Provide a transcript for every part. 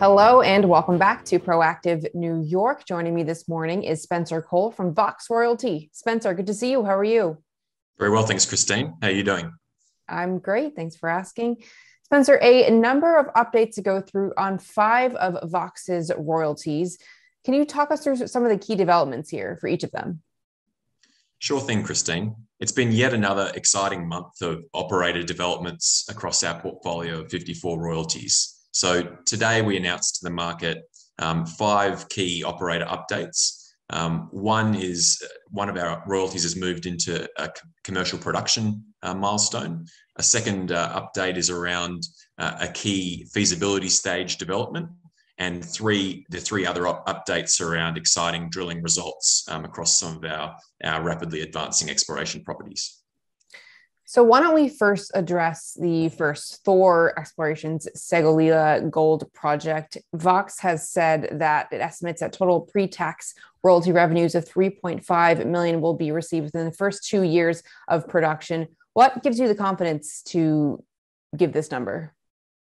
Hello and welcome back to Proactive New York. Joining me this morning is Spencer Cole from Vox Royalty. Spencer, good to see you. How are you? Very well, thanks, Christine. How are you doing? I'm great. Thanks for asking. Spencer, a number of updates to go through on 5 of Vox's royalties. Can you talk us through some of the key developments here for each of them? Sure thing, Christine. It's been yet another exciting month of operator developments across our portfolio of 54 royalties. So today we announced to the market 5 key operator updates. One of our royalties has moved into a commercial production milestone. A second update is around a key feasibility stage development, and the three other updates around exciting drilling results across some of our rapidly advancing exploration properties. So why don't we first address the first Thor Exploration's Segolia Gold Project. Vox has said that it estimates that total pre-tax royalty revenues of $3.5 million will be received within the first 2 years of production. What gives you the confidence to give this number?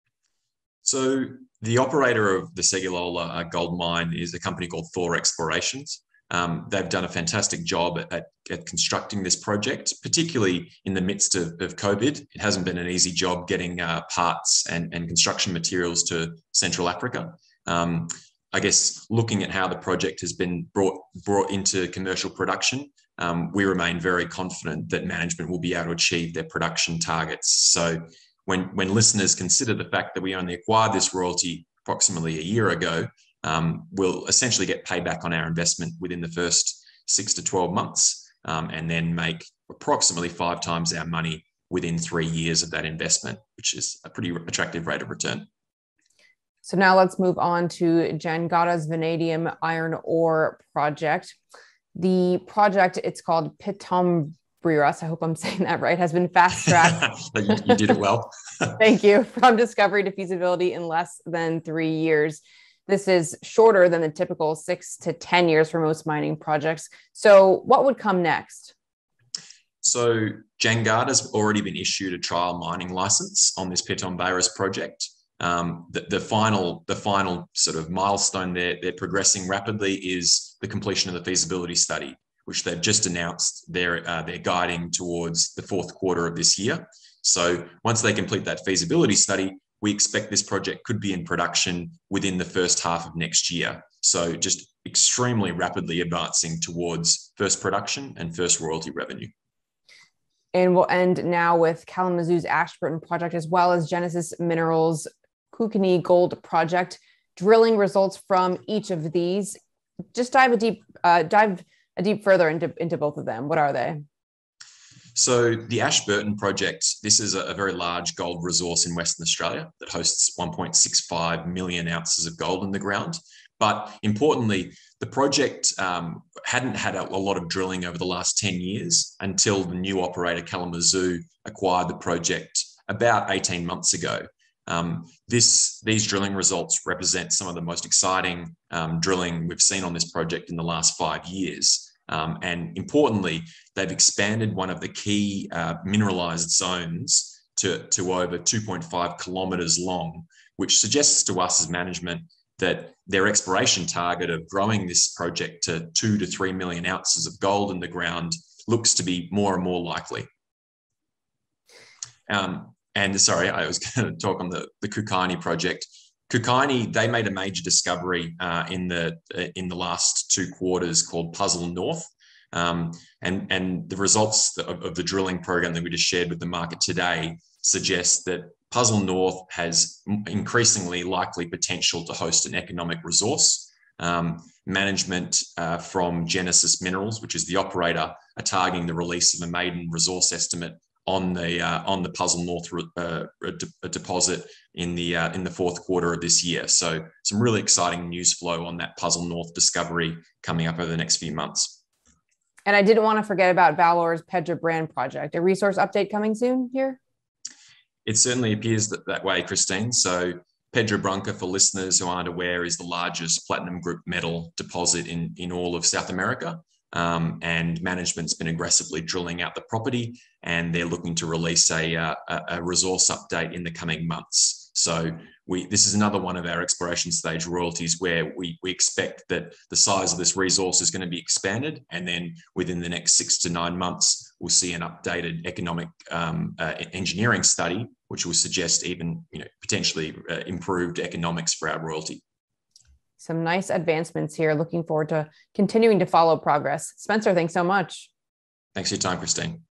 So the operator of the Segolia gold mine is a company called Thor Explorations. They've done a fantastic job at constructing this project, particularly in the midst of COVID. It hasn't been an easy job getting parts and construction materials to Central Africa. I guess looking at how the project has been brought into commercial production, we remain very confident that management will be able to achieve their production targets. So when listeners consider the fact that we only acquired this royalty approximately a year ago, we'll essentially get payback on our investment within the first 6 to 12 months, and then make approximately 5 times our money within 3 years of that investment, which is a pretty attractive rate of return. So now let's move on to Jangada's vanadium iron ore project. The project, it's called Pitombriras, I hope I'm saying that right, has been fast-tracked. You did it well. Thank you. From discovery to feasibility in less than 3 years. This is shorter than the typical 6 to 10 years for most mining projects. So what would come next? So Jangada's already been issued a trial mining license on this Pitombriras project. The final sort of milestone they're progressing rapidly is the completion of the feasibility study, which they've just announced they're guiding towards the fourth quarter of this year. So once they complete that feasibility study, we expect this project could be in production within the first half of next year. So just extremely rapidly advancing towards first production and first royalty revenue. And we'll end now with Kalamazoo's Ashburton project, as well as Genesis Minerals' Kootenai Gold project. Drilling results from each of these. Just dive a deep further into both of them. What are they? So the Ashburton project, this is a very large gold resource in Western Australia that hosts 1.65 million ounces of gold in the ground. But importantly, the project hadn't had a lot of drilling over the last 10 years until the new operator Kalamazoo acquired the project about 18 months ago. These drilling results represent some of the most exciting drilling we've seen on this project in the last 5 years. And importantly, they've expanded one of the key mineralized zones to over 2.5 kilometers long, which suggests to us as management that their exploration target of growing this project to 2 to 3 million ounces of gold in the ground looks to be more and more likely. And sorry, I was going to talk on the Kootenai project. Kootenai, they made a major discovery in the last 2 quarters called Puzzle North. And the results of the drilling program that we just shared with the market today suggest that Puzzle North has increasingly likely potential to host an economic resource. Management from Genesis Minerals, which is the operator, are targeting the release of a maiden resource estimate on the Puzzle North deposit in the fourth quarter of this year. So some really exciting news flow on that Puzzle North discovery coming up over the next few months. And I didn't want to forget about Valor's Pedra Brand project. A resource update coming soon here? It certainly appears that way, Christine. So Pedra Branca, for listeners who aren't aware, is the largest platinum group metal deposit in all of South America. And management's been aggressively drilling out the property, and they're looking to release a resource update in the coming months. So this is another one of our exploration stage royalties where we expect that the size of this resource is going to be expanded, and then within the next 6 to 9 months, we'll see an updated economic engineering study, which will suggest even potentially improved economics for our royalty. Some nice advancements here. Looking forward to continuing to follow progress. Spencer, thanks so much. Thanks for your time, Christine.